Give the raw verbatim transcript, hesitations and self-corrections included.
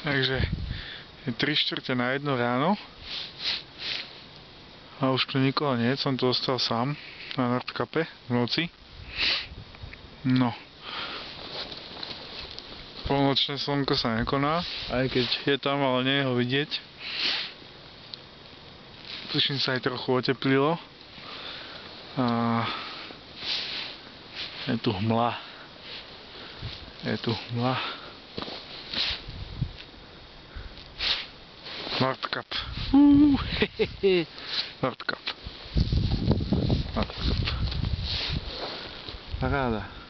Takže je tri štvrte na jednu ráno a už tu nikoho nie, som tu ostal sám na Nordkape v noci. No, polnočné slnko sa nekoná, aj keď je tam, ale nie je ho vidieť. Tuším sa aj trochu oteplilo a je tu hmla. Je tu hmla. Nordkap. Uuu, hehehe. Nordkap. Nordkap. Paráda.